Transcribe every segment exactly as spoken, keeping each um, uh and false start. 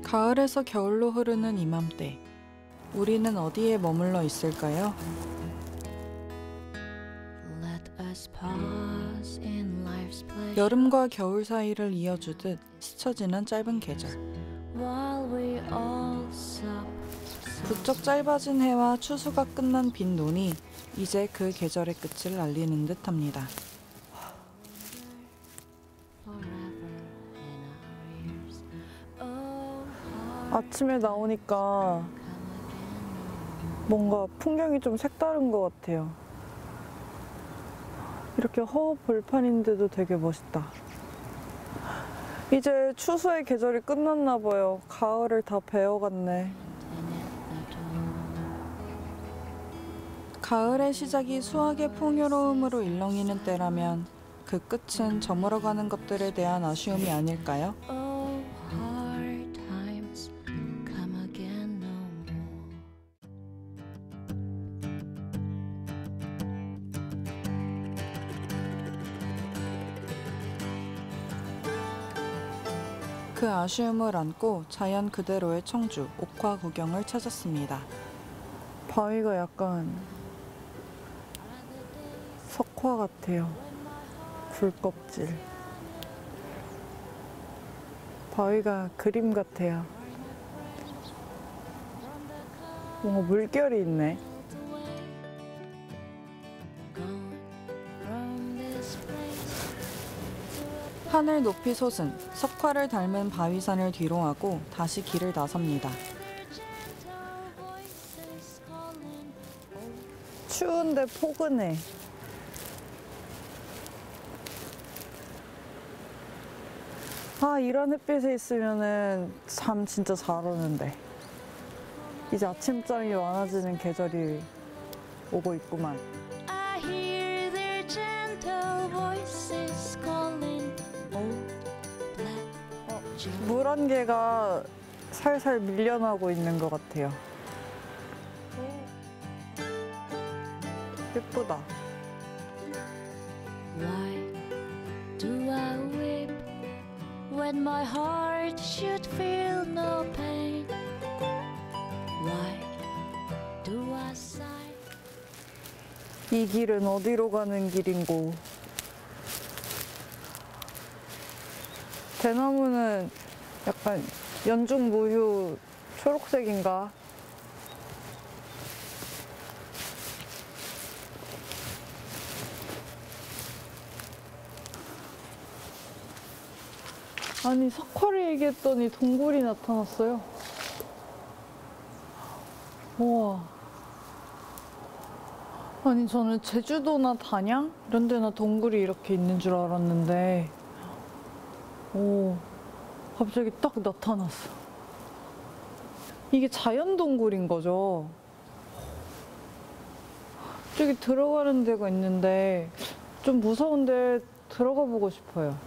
가을에서 겨울로 흐르는 이맘때, 우리는 어디에 머물러 있을까요? 여름과 겨울 사이를 이어주듯 스쳐 지난 짧은 계절. 부쩍 짧아진 해와 추수가 끝난 빈 논이 이제 그 계절의 끝을 알리는 듯합니다. 아침에 나오니까 뭔가 풍경이 좀 색다른 것 같아요. 이렇게 허허벌판인데도 되게 멋있다. 이제 추수의 계절이 끝났나 봐요. 가을을 다 배워갔네. 가을의 시작이 수확의 풍요로움으로 일렁이는 때라면 그 끝은 저물어가는 것들에 대한 아쉬움이 아닐까요? 그 아쉬움을 안고 자연 그대로의 청주, 옥화 구경을 찾았습니다. 바위가 약간 석화 같아요. 굴껍질. 바위가 그림 같아요. 뭔가 물결이 있네. 하늘 높이 솟은 석화를 닮은 바위산을 뒤로하고 다시 길을 나섭니다. 추운데 포근해. 아, 이런 햇빛에 있으면은 잠 진짜 잘 오는데. 이제 아침잠이 많아지는 계절이 오고 있구만. 물 한 개가 살살 밀려나고 있는 것 같아요. 예쁘다. Why do I weep when my heart should feel no pain? Why do I sigh? 이 길은 어디로 가는 길인고? 대나무는 약간 연중 무휴 초록색인가? 아니, 석화를 얘기했더니 동굴이 나타났어요. 우와. 아니, 저는 제주도나 단양? 이런 데나 동굴이 이렇게 있는 줄 알았는데, 오, 갑자기 딱 나타났어. 이게 자연 동굴인 거죠? 저기 들어가는 데가 있는데, 좀 무서운데 들어가 보고 싶어요.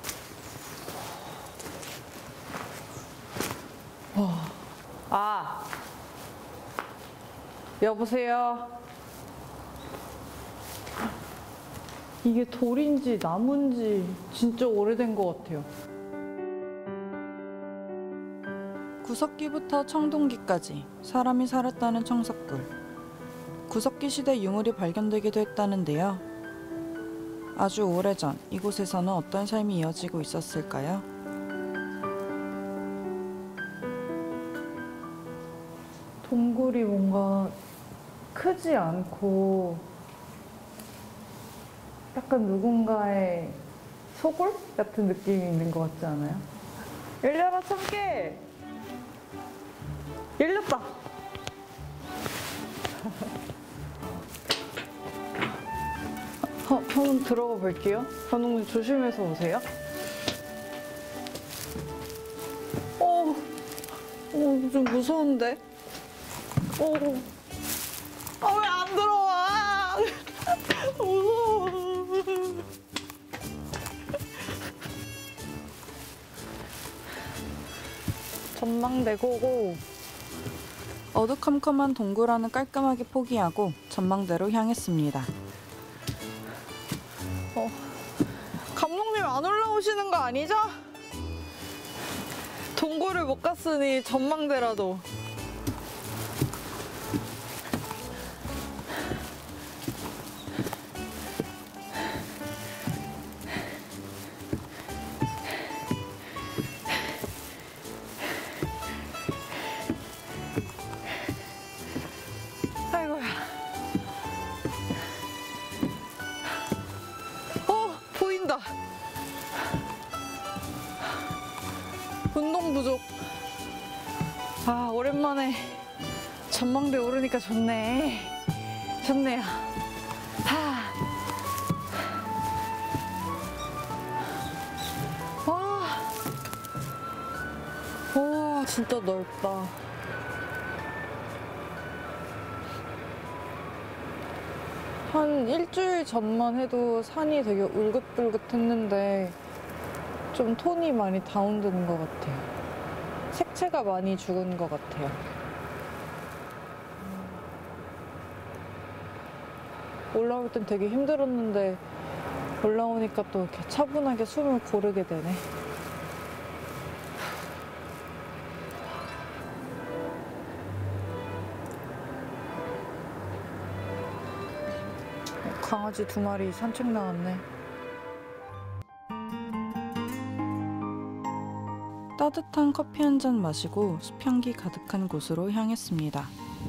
와. 아, 여보세요? 이게 돌인지 나무인지 진짜 오래된 것 같아요. 구석기부터 청동기까지 사람이 살았다는 청석굴. 구석기 시대 유물이 발견되기도 했다는데요. 아주 오래전 이곳에서는 어떤 삶이 이어지고 있었을까요? 동굴이 뭔가 크지 않고 약간 누군가의 소굴 같은 느낌이 있는 것 같지 않아요? 열려라 참깨! 열렸다! 어, 한번 들어가 볼게요. 관웅님 조심해서 오세요. 오, 오, 좀 무서운데? 오, 아, 왜 안 들어와? 무서워. 전망대 고고. 어두컴컴한 동굴 안은 깔끔하게 포기하고 전망대로 향했습니다. 어, 감독님 안 올라오시는 거 아니죠? 동굴을 못 갔으니 전망대라도. 아이고야. 어, 보인다. 운동 부족. 아, 오랜만에 전망대 오르니까 좋네. 좋네요. 하. 와. 와, 진짜 넓다. 한 일주일 전만 해도 산이 되게 울긋불긋했는데 좀 톤이 많이 다운되는 것 같아요. 색채가 많이 죽은 것 같아요. 올라올 땐 되게 힘들었는데 올라오니까 또 이렇게 차분하게 숨을 고르게 되네. 강아지 두 마리 산책 나왔네. 따뜻한 커피 한 잔 마시고 수평기 가득한 곳으로 향했습니다.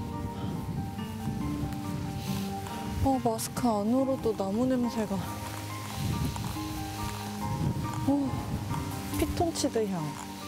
어, 마스크 안으로도 나무 냄새가. 오, 피톤치드 향.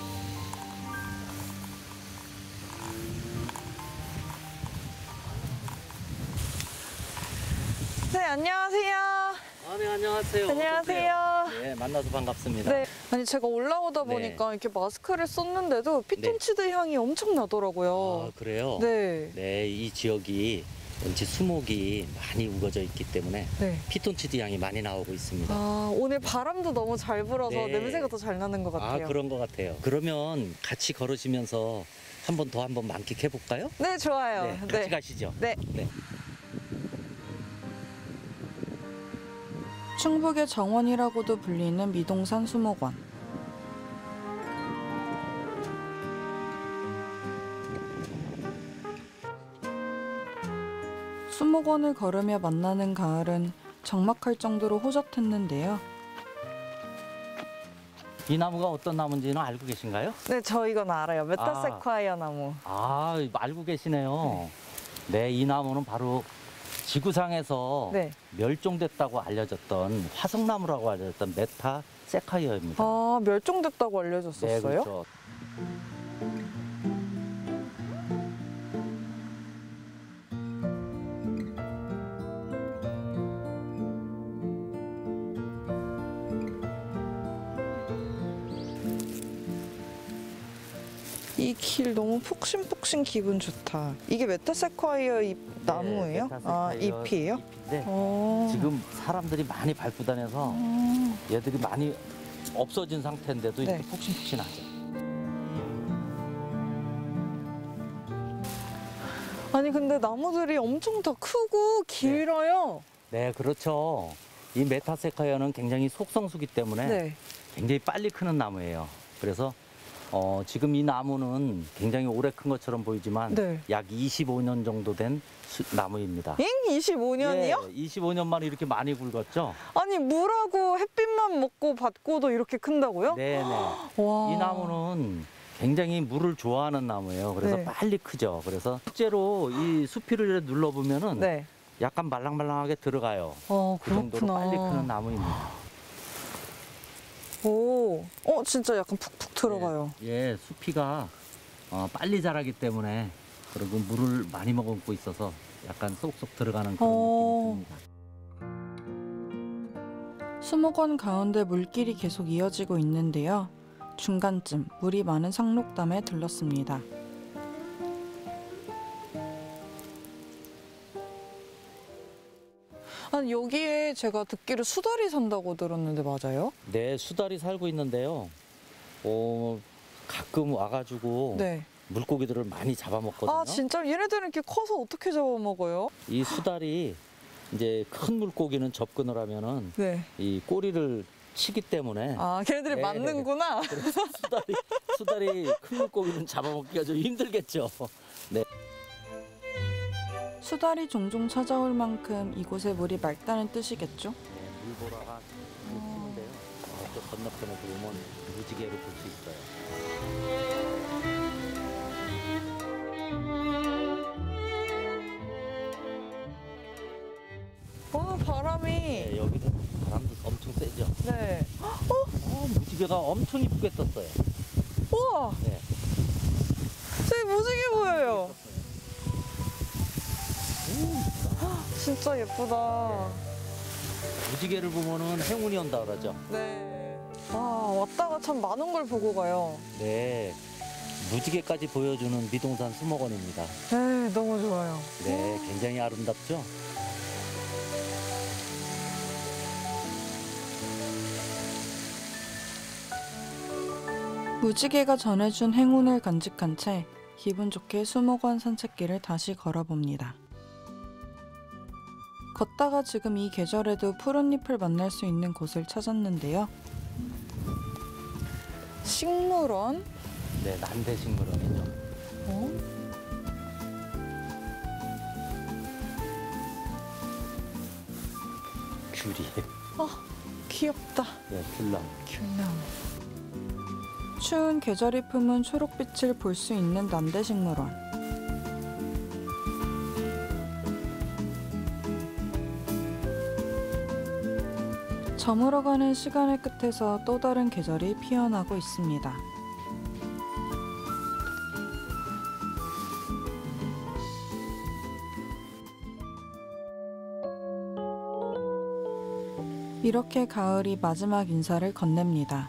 네, 안녕하세요. 아, 네, 안녕하세요. 안녕하세요. 어서오세요. 네, 만나서 반갑습니다. 네. 아니, 제가 올라오다 네. 보니까 이렇게 마스크를 썼는데도 피톤치드 향이 엄청 나더라고요. 아, 그래요? 네. 네, 이 지역이 왠지 수목이 많이 우거져 있기 때문에 네. 피톤치드 향이 많이 나오고 있습니다. 아, 오늘 바람도 너무 잘 불어서 네. 냄새가 더 잘 나는 것 아, 같아요. 그런 것 같아요. 그러면 같이 걸으시면서 한 번 더 한번 만끽해 볼까요? 네, 좋아요. 네, 같이 가시죠. 네. 네. 충북의 정원이라고도 불리는 미동산 수목원. 수목원을 걸으며 만나는 가을은 적막할 정도로 호젓했는데요. 이 나무가 어떤 나무인지는 알고 계신가요? 네, 저 이건 알아요. 메타세콰이어 나무. 아, 알고 계시네요. 네, 이 나무는 바로 지구상에서 네. 멸종됐다고 알려졌던 화석나무라고 알려졌던 메타세콰이어입니다. 아, 멸종됐다고 알려졌었어요? 네, 그렇죠. 이 길 너무 폭신폭신 기분 좋다. 이게 메타세콰이어 잎 나무예요? 네, 아, 메타세콰이어 잎이에요? 잎인데 어. 지금 사람들이 많이 밟고 다녀서 음. 얘들이 많이 없어진 상태인데도 이렇게 네. 폭신폭신하죠. 아니, 근데 나무들이 엄청 다 크고 길어요. 네, 그렇죠. 이 메타세콰이어는 굉장히 속성수기 때문에 네. 굉장히 빨리 크는 나무예요. 그래서 어, 지금 이 나무는 굉장히 오래 큰 것처럼 보이지만 네. 약 이십오 년 정도 된 수- 나무입니다. 잉? 이십오 년이요? 예, 이십오 년 만에 이렇게 많이 굵었죠? 아니, 물하고 햇빛만 먹고 받고도 이렇게 큰다고요? 네네. 와. 이 나무는 굉장히 물을 좋아하는 나무예요. 그래서 네. 빨리 크죠. 그래서 실제로 이 수피를 눌러보면은 네. 약간 말랑말랑하게 들어가요. 어, 그 정도로 그렇구나. 빨리 크는 나무입니다. 오, 어, 진짜 약간 푹푹 들어가요. 예, 예, 수피가 어, 빨리 자라기 때문에 그리고 물을 많이 머금고 있어서 약간 쏙쏙 들어가는 그런 어. 느낌이 듭니다. 수목원 가운데 물길이 계속 이어지고 있는데요. 중간쯤 물이 많은 상록담에 들렀습니다. 아니, 여기에 제가 듣기로 수달이 산다고 들었는데 맞아요? 네, 수달이 살고 있는데요. 어, 가끔 와가지고 네. 물고기들을 많이 잡아먹거든요. 아, 진짜 얘네들은 이렇게 커서 어떻게 잡아먹어요? 이 수달이 이제 큰 물고기는 접근을 하면은 네. 이 꼬리를 치기 때문에 아, 걔네들이 네. 맞는구나. 그래서 수달이 수달이 큰 물고기는 잡아먹기가 좀 힘들겠죠. 네. 수달이 종종 찾아올 만큼 이곳의 물이 맑다는 뜻이겠죠? 네, 물보라가 잘 피는데요. 저쪽 건너편에 보면 무지개로 볼 수 있어요. 와, 바람이. 네, 여기도 바람도 엄청 세죠. 네. 어, 무지개가 엄청 이쁘게 떴어요. 우와, 네. 저기 무지개 보여요. 진짜 예쁘다. 무지개를 보면은 행운이 온다 그러죠. 네. 와, 왔다가 참 많은 걸 보고 가요. 네. 무지개까지 보여주는 미동산 수목원입니다. 네, 너무 좋아요. 네, 굉장히 아름답죠. 무지개가 전해준 행운을 간직한 채 기분 좋게 수목원 산책길을 다시 걸어봅니다. 걷다가 지금 이 계절에도 푸른잎을 만날 수 있는 곳을 찾았는데요. 식물원? 네, 남대식물원이죠. 어? 귤이. 귀엽다. 네, 귤나무. 귤나무. 추운 계절이 품은 초록빛을 볼 수 있는 남대식물원. 저물어가는 시간의 끝에서 또 다른 계절이 피어나고 있습니다. 이렇게 가을이 마지막 인사를 건넵니다.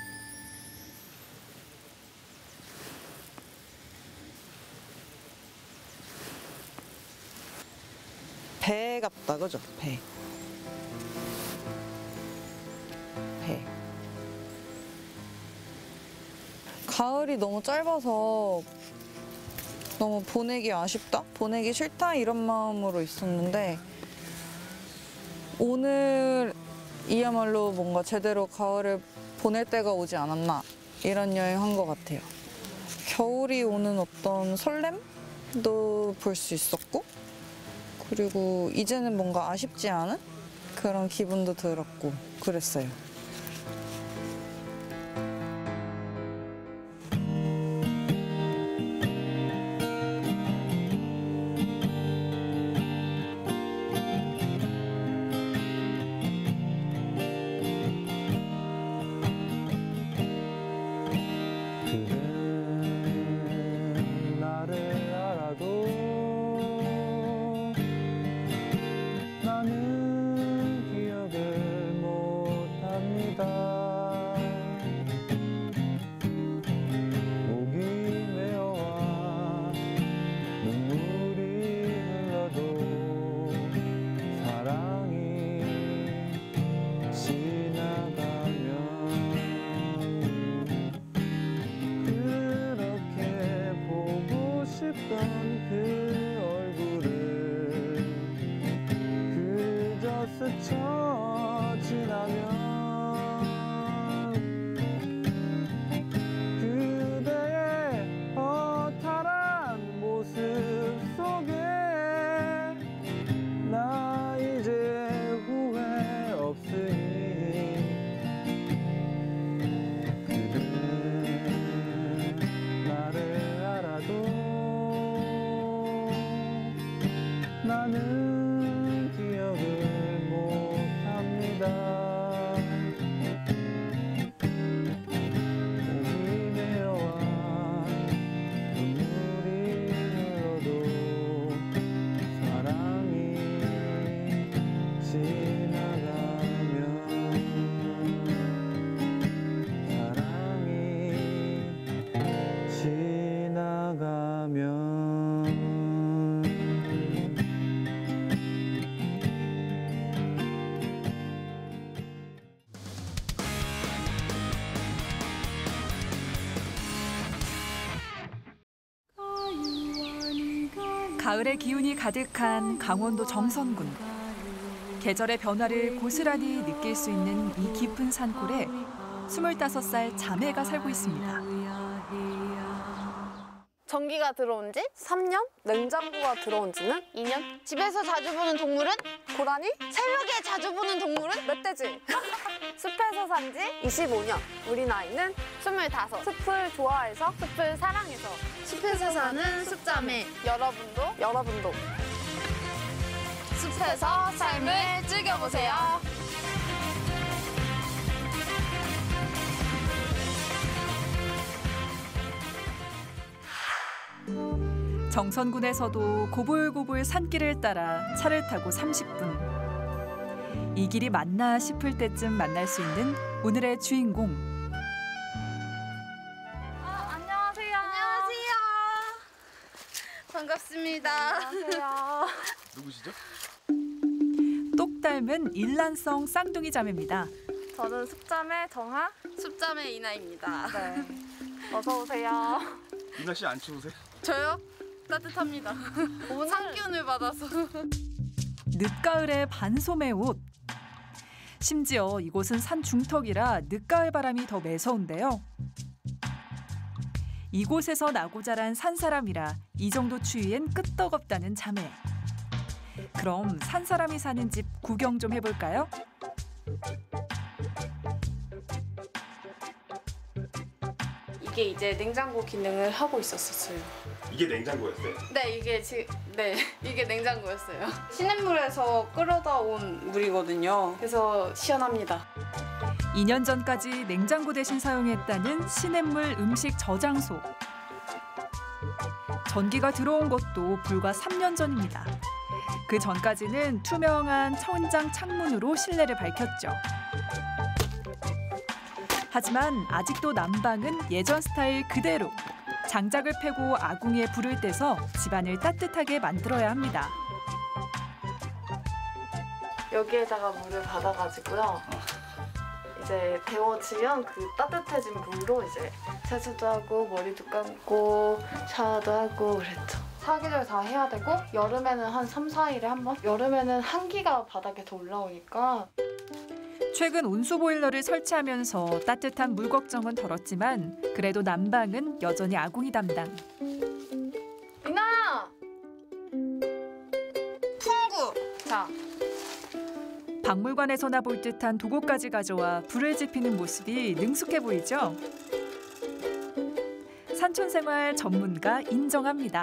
배 같다, 그죠? 배. 배. 가을이 너무 짧아서 너무 보내기 아쉽다? 보내기 싫다? 이런 마음으로 있었는데 오늘이야말로 뭔가 제대로 가을을 보낼 때가 오지 않았나 이런 여행 한 것 같아요. 겨울이 오는 어떤 설렘도 볼 수 있었고 그리고 이제는 뭔가 아쉽지 않은 그런 기분도 들었고 그랬어요. 그댄 나를 알아도 나는 기억을 못합니다. 목이 메어와 눈물이 흘러도 사랑이 지나가면 그렇게 보고 싶던 그 얼굴을 그저 스쳐 지나면 그대의 허탈한 모습 속에 나 이제 후회 없으니 그대 나를 알아도 나는 기억을 못합니다. 목이 메어와 눈물이 흘러도 사랑이 지나가면 사랑이 지나가면 가을의 기운이 가득한 강원도 정선군. 계절의 변화를 고스란히 느낄 수 있는 이 깊은 산골에 스물다섯 살 자매가 살고 있습니다. 전기가 들어온 지 삼 년? 냉장고가 들어온 지는 이 년? 집에서 자주 보는 동물은? 고라니? 새벽에 자주 보는 동물은? 멧돼지. 숲에서 산 지 이십오 년. 우리 나이는 스물다섯. 숲을 좋아해서, 숲을 사랑해서. 숲에서 사는 숲자매. 여러분도, 여러분도. 숲에서 삶을 즐겨보세요. 정선군에서도 고불고불 산길을 따라 차를 타고 삼십 분. 이 길이 맞나 싶을 때쯤 만날 수 있는 오늘의 주인공. 아, 안녕하세요. 안녕하세요. 반갑습니다. 안녕하세요. 누구시죠? 똑 닮은 일란성 쌍둥이 자매입니다. 저는 숲자매 정하, 숲자매 이나입니다. 네. 어서 오세요. 이나 씨 안 추우세요? 저요? 따뜻합니다. 상기운을 받아서. 늦가을의 반소매 옷. 심지어 이곳은 산 중턱이라 늦가을 바람이 더 매서운데요. 이곳에서 나고 자란 산사람이라 이 정도 추위엔 끄떡없다는 자매. 그럼 산사람이 사는 집 구경 좀 해볼까요? 이게 이제 냉장고 기능을 하고 있었어요. 이게 냉장고였어요? 네, 이게 지, 네, 이게 냉장고였어요. 시냇물에서 끌어다 온 물이거든요. 그래서 시원합니다. 이 년 전까지 냉장고 대신 사용했다는 시냇물 음식 저장소. 전기가 들어온 것도 불과 삼 년 전입니다. 그 전까지는 투명한 천장 창문으로 실내를 밝혔죠. 하지만 아직도 난방은 예전 스타일 그대로. 장작을 패고 아궁이에 불을 떼서 집안을 따뜻하게 만들어야 합니다. 여기에다가 물을 받아가지고요. 이제 데워지면 그 따뜻해진 물로 이제 세수도 하고 머리도 감고 샤워도 하고 그랬죠. 사계절 다 해야 되고 여름에는 한 삼, 사 일에 한 번? 여름에는 한기가 바닥에 더 올라오니까 최근 온수보일러를 설치하면서 따뜻한 물 걱정은 덜었지만 그래도 난방은 여전히 아궁이 담당. 이나야! 풍구! 자. 박물관에서나 볼 듯한 도구까지 가져와 불을 지피는 모습이 능숙해 보이죠? 산촌생활 전문가 인정합니다.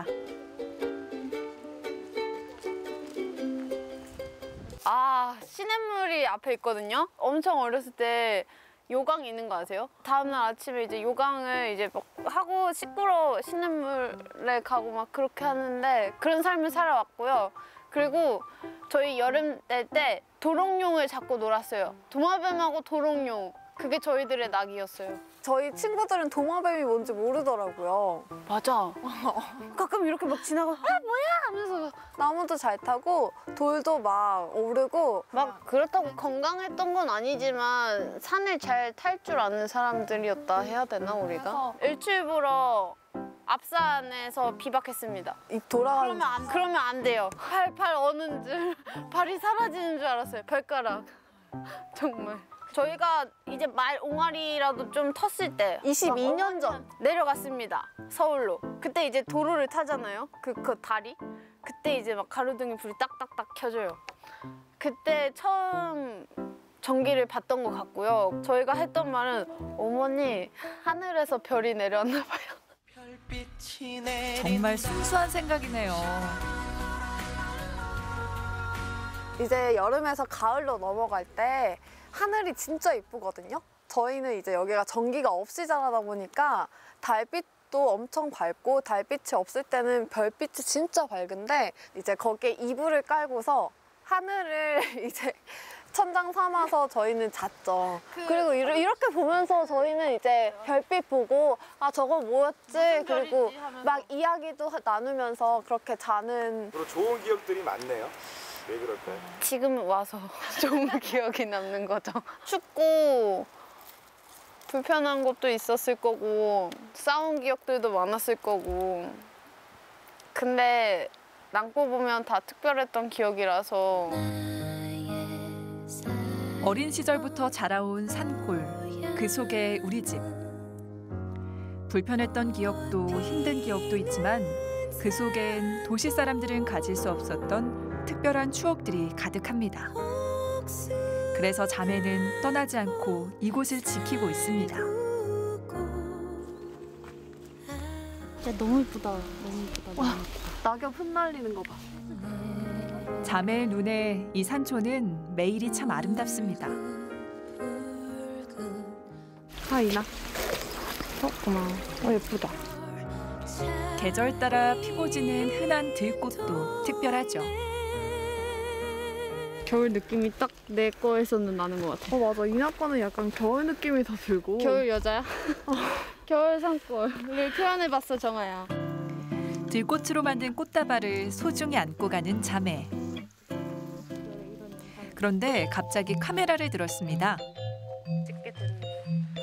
아, 시냇물이 앞에 있거든요. 엄청 어렸을 때 요강 있는 거 아세요? 다음날 아침에 이제 요강을 이제 막 하고 씻으러 시냇물에 가고 막 그렇게 하는데 그런 삶을 살아왔고요. 그리고 저희 여름 때 도롱뇽을 잡고 놀았어요. 도마뱀하고 도롱뇽. 그게 저희들의 낙이었어요. 저희 친구들은 도마뱀이 뭔지 모르더라고요. 맞아. 가끔 이렇게 막 지나가 아 뭐야 하면서 나무도 잘 타고 돌도 막 오르고 막 그렇다고 건강했던 건 아니지만 산을 잘 탈 줄 아는 사람들이었다 해야 되나 우리가? 일출 보러 앞산에서 비박했습니다. 이 돌아가는 그러면 안, 그러면 안 돼요. 팔, 팔 어는 줄 발이 사라지는 줄 알았어요. 발가락. 정말. 저희가 이제 말 옹알이라도 좀 텄을 때 이십이 년 전 내려갔습니다. 서울로. 그때 이제 도로를 타잖아요. 그, 그 다리. 그때 이제 막 가로등에 불이 딱딱딱 켜져요. 그때 처음 전기를 봤던 것 같고요. 저희가 했던 말은 어머니 하늘에서 별이 내려왔나 봐요. 정말 순수한 생각이네요. 이제 여름에서 가을로 넘어갈 때 하늘이 진짜 이쁘거든요. 저희는 이제 여기가 전기가 없이 자라다 보니까 달빛도 엄청 밝고 달빛이 없을 때는 별빛이 진짜 밝은데 이제 거기에 이불을 깔고서 하늘을 이제 천장 삼아서 저희는 잤죠. 그, 그리고 이르, 이렇게 보면서 저희는 이제 별빛 보고 아 저거 뭐였지? 그리고 막 이야기도 나누면서 그렇게 자는 좋은 기억들이 많네요. 왜 그럴까요? 지금 와서 좋은 기억이 남는 거죠. 춥고 불편한 것도 있었을 거고 싸운 기억들도 많았을 거고 근데 남고 보면 다 특별했던 기억이라서 어린 시절부터 자라온 산골, 그 속에 우리 집. 불편했던 기억도 힘든 기억도 있지만 그 속엔 도시 사람들은 가질 수 없었던 특별한 추억들이 가득합니다. 그래서 자매는 떠나지 않고 이곳을 지키고 있습니다. 진짜 너무 예쁘다. 너무 예쁘다. 와, 낙엽 흩날리는 거 봐. 자매의 눈에 이 산초는 매일이 참 아름답습니다. 하이나. 어, 고마워. 어, 예쁘다. 계절 따라 피고 지는 흔한 들꽃도 특별하죠. 겨울 느낌이 딱 내 거에서는 나는 것 같아. 어, 맞아. 이나 거는 약간 겨울 느낌이 더 들고. 겨울 여자야? 겨울 산골을 표현해봤어, 정아야. 들꽃으로 만든 꽃다발을 소중히 안고 가는 자매. 그런데 갑자기 카메라를 들었습니다. 찍게 되는 거.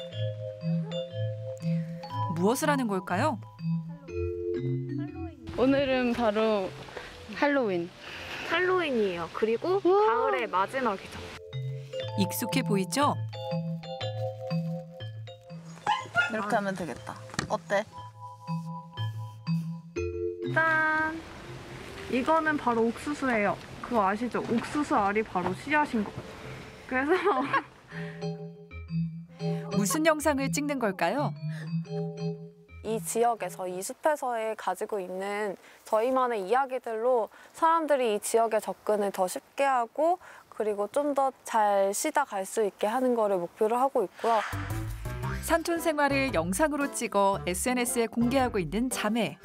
무엇을 하는 걸까요? 오늘은 바로 할로윈. 할로윈이에요. 그리고 가을의 마지막이죠. 익숙해 보이죠? 이렇게 하면 되겠다. 어때? 짠! 이거는 바로 옥수수예요. 그거 아시죠? 옥수수 알이 바로 씨앗인 거. 그래서 무슨 영상을 찍는 걸까요? 이 지역에서, 이 숲에서의 가지고 있는 저희만의 이야기들로 사람들이 이 지역에 접근을 더 쉽게 하고 그리고 좀 더 잘 쉬다 갈 수 있게 하는 거를 목표로 하고 있고요. 산촌 생활을 영상으로 찍어 에스엔에스에 공개하고 있는 자매.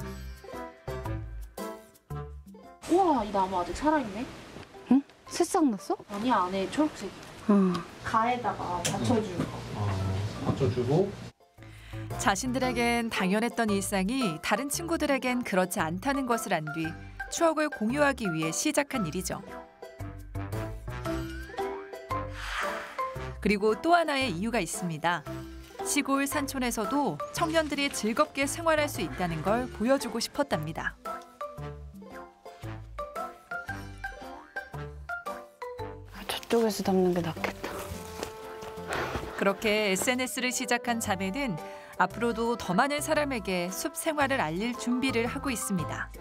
우와, 이 나무 아직 살아있네? 응? 새싹 났어? 아니야, 안에 초록색. 응. 가에다가 받쳐줄 거. 아, 받쳐주고 자신들에겐 당연했던 일상이 다른 친구들에겐 그렇지 않다는 것을 안 뒤 추억을 공유하기 위해 시작한 일이죠. 그리고 또 하나의 이유가 있습니다. 시골 산촌에서도 청년들이 즐겁게 생활할 수 있다는 걸 보여주고 싶었답니다. 저쪽에서 담는 게 낫겠다. 그렇게 에스엔에스를 시작한 자매는 앞으로도 더 많은 사람에게 숲 생활을 알릴 준비를 하고 있습니다.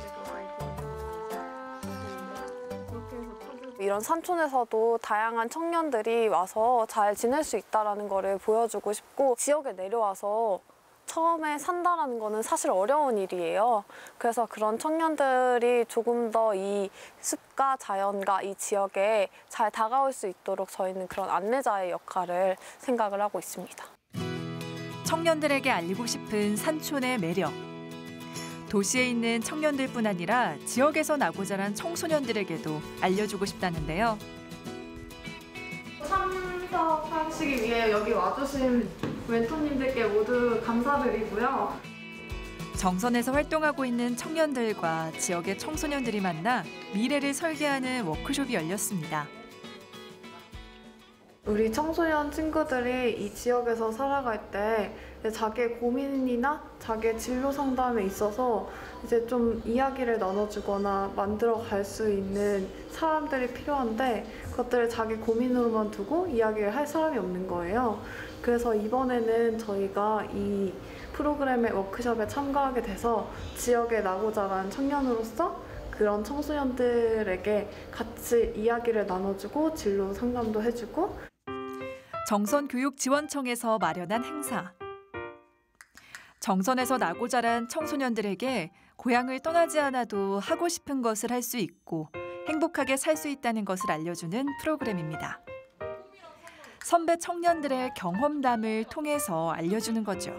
이런 산촌에서도 다양한 청년들이 와서 잘 지낼 수 있다는 거를 보여주고 싶고 지역에 내려와서 처음에 산다라는 거는 사실 어려운 일이에요. 그래서 그런 청년들이 조금 더 이 숲과 자연과 이 지역에 잘 다가올 수 있도록 저희는 그런 안내자의 역할을 생각을 하고 있습니다. 청년들에게 알리고 싶은 산촌의 매력. 도시에 있는 청년들뿐 아니라 지역에서 나고 자란 청소년들에게도 알려주고 싶다는데요. 참석하시기 위해 여기 와주신 멘토님들께 모두 감사드리고요. 정선에서 활동하고 있는 청년들과 지역의 청소년들이 만나 미래를 설계하는 워크숍이 열렸습니다. 우리 청소년 친구들이 이 지역에서 살아갈 때 자기의 고민이나 자기의 진로 상담에 있어서 이제 좀 이야기를 나눠주거나 만들어 갈 수 있는 사람들이 필요한데 그것들을 자기 고민으로만 두고 이야기를 할 사람이 없는 거예요. 그래서 이번에는 저희가 이 프로그램의 워크숍에 참가하게 돼서 지역에 나고 자란 청년으로서 그런 청소년들에게 같이 이야기를 나눠주고 진로 상담도 해주고 정선교육지원청에서 마련한 행사. 정선에서 나고 자란 청소년들에게 고향을 떠나지 않아도 하고 싶은 것을 할 수 있고 행복하게 살 수 있다는 것을 알려주는 프로그램입니다. 선배 청년들의 경험담을 통해서 알려주는 거죠.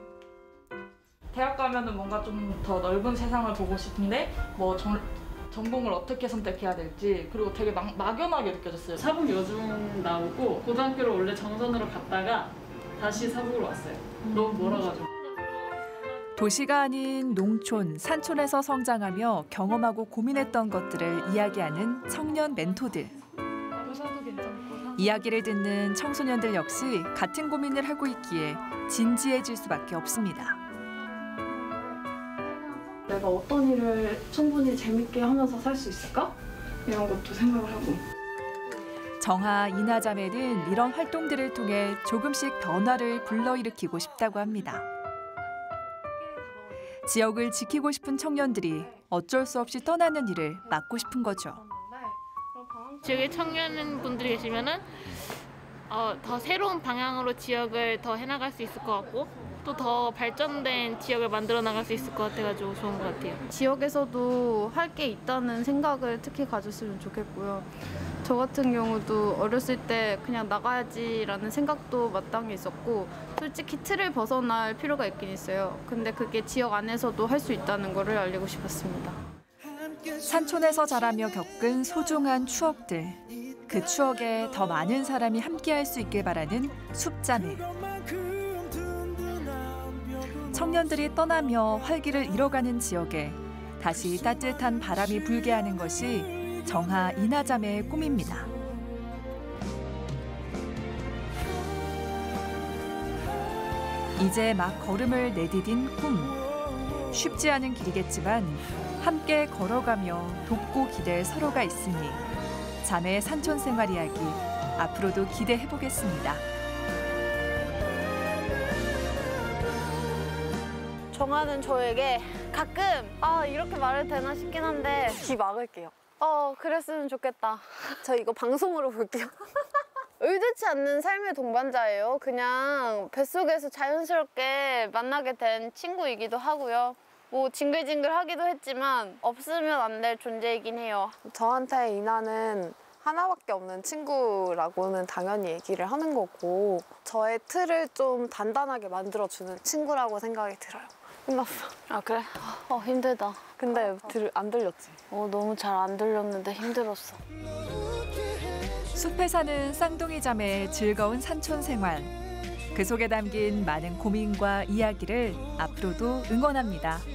대학 가면은 뭔가 좀 더 넓은 세상을 보고 싶은데 뭐 전, 전공을 어떻게 선택해야 될지 그리고 되게 막, 막연하게 느껴졌어요. 사북 여중 나오고 고등학교를 원래 정선으로 갔다가 다시 사북으로 왔어요. 너무 멀어가지고. 도시가 아닌 농촌, 산촌에서 성장하며 경험하고 고민했던 것들을 이야기하는 청년 멘토들. 이야기를 듣는 청소년들 역시 같은 고민을 하고 있기에 진지해질 수밖에 없습니다. 내가 어떤 일을 충분히 재밌게 하면서 살 수 있을까? 이런 것도 생각을 하고. 정하 이나자매는 이런 활동들을 통해 조금씩 변화를 불러일으키고 싶다고 합니다. 지역을 지키고 싶은 청년들이 어쩔 수 없이 떠나는 일을 막고 싶은 거죠. 지역에 청년분들이 계시면은 어, 더 새로운 방향으로 지역을 더 해나갈 수 있을 것 같고 또 더 발전된 지역을 만들어 나갈 수 있을 것 같아가지고 좋은 것 같아요. 지역에서도 할 게 있다는 생각을 특히 가졌으면 좋겠고요. 저 같은 경우도 어렸을 때 그냥 나가야지라는 생각도 마땅히 있었고 솔직히 틀을 벗어날 필요가 있긴 있어요. 근데 그게 지역 안에서도 할 수 있다는 거를 알리고 싶었습니다. 산촌에서 자라며 겪은 소중한 추억들. 그 추억에 더 많은 사람이 함께할 수 있길 바라는 숲자매. 청년들이 떠나며 활기를 잃어가는 지역에 다시 따뜻한 바람이 불게 하는 것이 정하 이나자매의 꿈입니다. 이제 막 걸음을 내디딘 꿈. 쉽지 않은 길이겠지만 함께 걸어가며 돕고 기댈 서로가 있으니 자매의 산촌 생활 이야기 앞으로도 기대해 보겠습니다. 정하는 저에게 가끔 아 이렇게 말해도 되나 싶긴 한데 귀 막을게요. 어 그랬으면 좋겠다. 저 이거 방송으로 볼게요. 의도치 않는 삶의 동반자예요. 그냥 뱃속에서 자연스럽게 만나게 된 친구이기도 하고요. 뭐 징글징글하기도 했지만 없으면 안 될 존재이긴 해요. 저한테 이나는 하나밖에 없는 친구라고는 당연히 얘기를 하는 거고 저의 틀을 좀 단단하게 만들어주는 친구라고 생각이 들어요. 끝났어. 아 그래? 어 힘들다. 근데 어, 들, 안 들렸지? 어 너무 잘 안 들렸는데 힘들었어. 숲에 사는 쌍둥이 자매의 즐거운 산촌 생활. 그 속에 담긴 많은 고민과 이야기를 앞으로도 응원합니다.